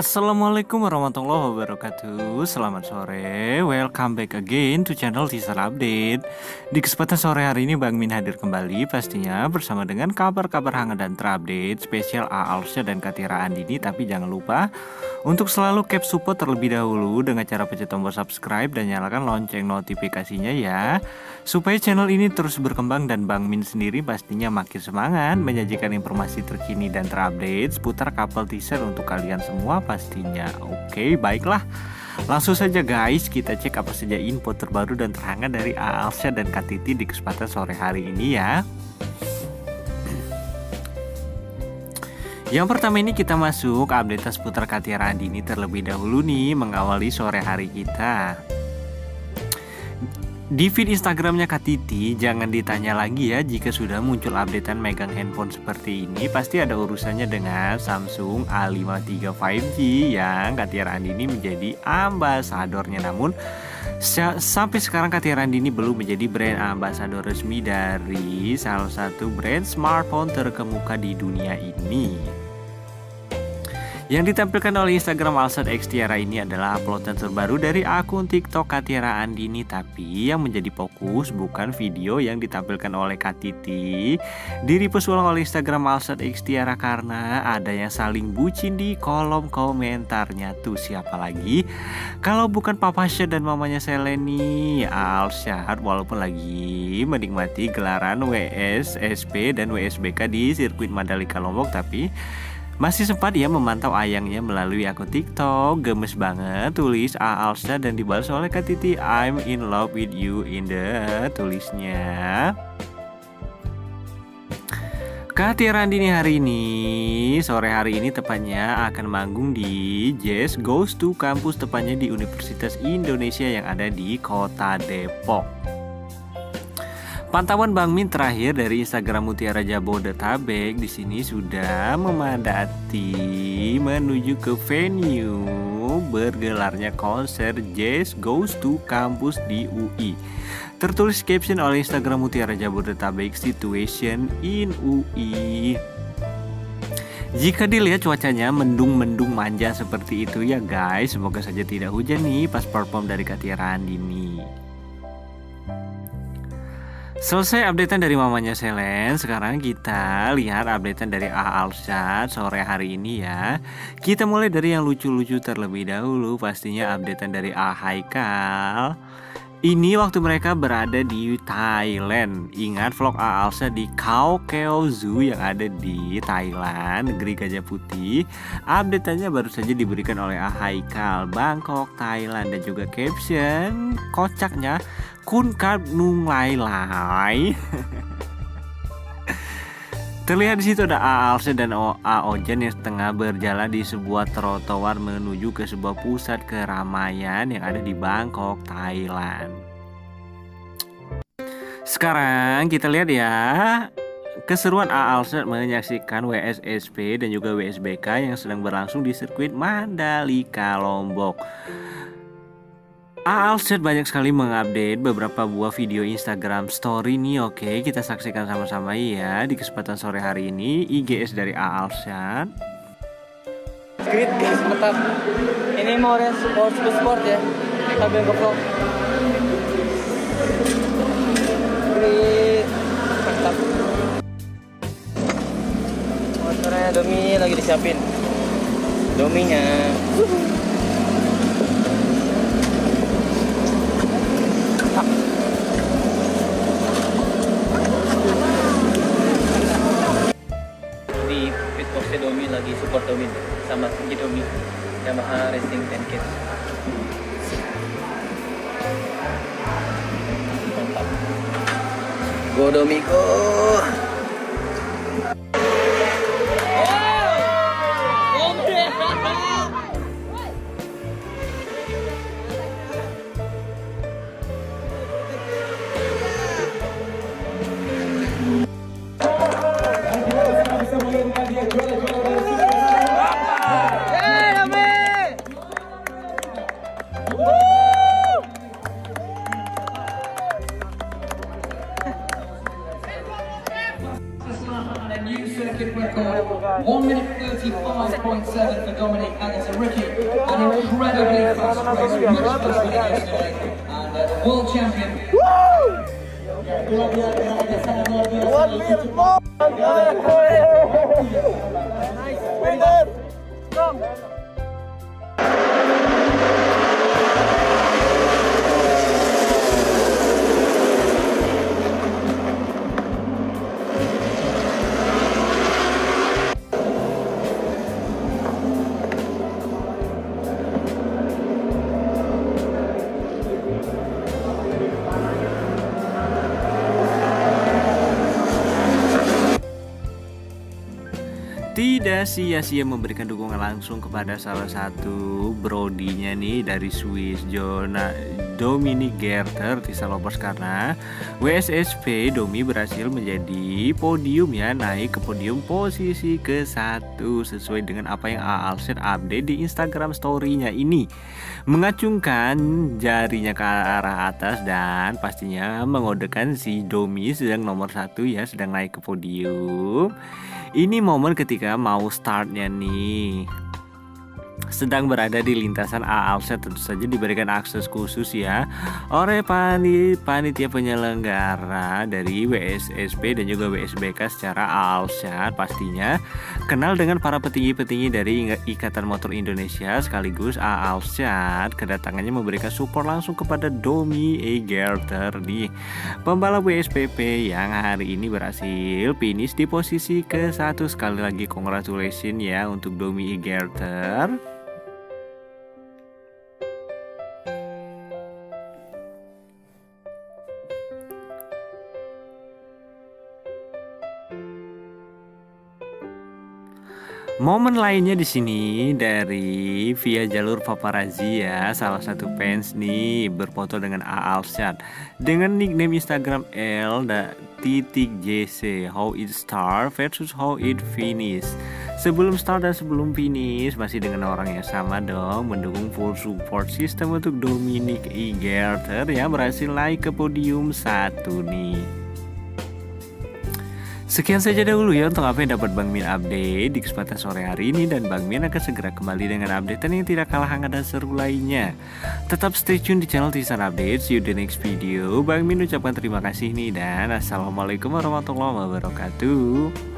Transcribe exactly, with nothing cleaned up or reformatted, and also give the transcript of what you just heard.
Assalamualaikum warahmatullahi wabarakatuh. Selamat sore, welcome back again to channel Teaser Update. Di kesempatan sore hari ini Bang Min hadir kembali pastinya bersama dengan kabar-kabar hangat dan terupdate spesial A Alsya dan Katira Andini. Tapi jangan lupa untuk selalu keep support terlebih dahulu dengan cara pencet tombol subscribe dan nyalakan lonceng notifikasinya ya, supaya channel ini terus berkembang dan Bang Min sendiri pastinya makin semangat menyajikan informasi terkini dan terupdate seputar couple teaser untuk kalian semua pastinya. Oke, baiklah. Langsung saja guys, kita cek apa saja info terbaru dan terhangat dari A Alsya dan Kak Titi di kesempatan sore hari ini ya. Yang pertama ini kita masuk update seputar Katira Andini terlebih dahulu nih, mengawali sore hari kita. Di feed Instagramnya Kak Titi, jangan ditanya lagi ya jika sudah muncul updatean megang handphone seperti ini. Pasti ada urusannya dengan Samsung A lima tiga lima G yang Katira Andini menjadi ambasadornya. Namun sampai sekarang Katira Andini belum menjadi brand ambasador resmi dari salah satu brand smartphone terkemuka di dunia ini. Yang ditampilkan oleh Instagram Alsat X Tiara ini adalah uploadan terbaru dari akun TikTok Katira Andini. Tapi yang menjadi fokus bukan video yang ditampilkan oleh Kak Titi di repost ulang oleh Instagram Alsat X Tiara, karena ada yang saling bucin di kolom komentarnya. Tuh siapa lagi kalau bukan Papa Syed dan mamanya Seleni. Alsyad walaupun lagi menikmati gelaran W S S P dan W S B K di sirkuit Mandalika Lombok, tapi masih sempat ya memantau ayangnya melalui akun TikTok. Gemes banget tulis A Alsya dan dibalas oleh Kak Titi, I'm in love with you in the tulisnya. Katira Andini hari ini, sore hari ini tepatnya akan manggung di Jazz Goes to Campus, tepatnya di Universitas Indonesia yang ada di Kota Depok. Pantauan Bang Min terakhir dari Instagram Mutiara Jabodetabek di sini sudah memadati menuju ke venue bergelarnya konser Jazz Goes to Campus di U I. Tertulis caption oleh Instagram Mutiara Jabodetabek, Situation in U I. Jika dilihat cuacanya mendung-mendung manja seperti itu ya guys, semoga saja tidak hujan nih pas perform dari Katira Andini. Selesai updatean dari mamanya Selen, sekarang kita lihat updatean dari A Alsya sore hari ini ya. Kita mulai dari yang lucu-lucu terlebih dahulu, pastinya updatean dari A Haikal. Ini waktu mereka berada di Thailand. Ingat vlog A Alsya di Khao Keo Zoo yang ada di Thailand, negeri gajah putih. Updateannya baru saja diberikan oleh A Haikal, Bangkok, Thailand, dan juga caption kocaknya Kun Kap Nung Lai Lai. Terlihat di situ ada A Alsya dan A Ojan yang tengah berjalan di sebuah trotoar menuju ke sebuah pusat keramaian yang ada di Bangkok, Thailand. Sekarang kita lihat ya keseruan A Alsya menyaksikan W S S P dan juga W S B K yang sedang berlangsung di sirkuit Mandalika Lombok. A Alsya banyak sekali mengupdate beberapa buah video Instagram story nih. Oke, kita saksikan sama-sama ya di kesempatan sore hari ini. I G S dari A Alsya. Grid guys, mantap. Ini mau yang sport sport ya. Sambil ngevlog. Grid, mantap. Motornya Domi lagi disiapin. Dominya. Domi lagi support Domi sama tinggi Domi Yamaha Racing sepuluh Kit. Mantap. Go Domi go. Olympic record, one minute thirty-five point seven for Dominic Anderson Ricky. An incredibly fast race, much faster than yesterday. And uh, the world champion. One minute more. Nice winner. Come. Tidak sia-sia memberikan dukungan langsung kepada salah satu brodinya nih dari Swiss, Jona Dominic Gerter di Salopers, karena W S S P Domi berhasil menjadi podium ya, naik ke podium posisi ke satu sesuai dengan apa yang Aalset update di Instagram story-nya ini, mengacungkan jarinya ke arah atas dan pastinya mengodekan si Domi sedang nomor satu ya, sedang naik ke podium. Ini momen ketika mau startnya nih, sedang berada di lintasan Aalset, tentu saja diberikan akses khusus ya oleh panitia penyelenggara dari W S S P dan juga W S B K secara Aalset, pastinya kenal dengan para petinggi-petinggi dari Ikatan Motor Indonesia sekaligus Aalset. Kedatangannya memberikan support langsung kepada Domi E. Gerter di pembalap W S P P yang hari ini berhasil finish di posisi ke satu. Sekali lagi congratulations ya untuk Domi E. Gerter. Momen lainnya di sini dari via jalur paparazzi ya, salah satu fans nih berfoto dengan Aalset dengan nickname Instagram L titik J C, how it start versus how it finish. Sebelum start dan sebelum finish masih dengan orang yang sama dong, mendukung full support system untuk Dominic E. Gerter yang berhasil naik ke podium satu nih. Sekian saja dahulu ya untuk apa yang dapat Bang Min update di kesempatan sore hari ini, dan Bang Min akan segera kembali dengan updatean yang tidak kalah hangat dan seru lainnya. Tetap stay tune di channel Tisan Update. See you the next video. Bang Min ucapkan terima kasih nih dan assalamualaikum warahmatullahi wabarakatuh.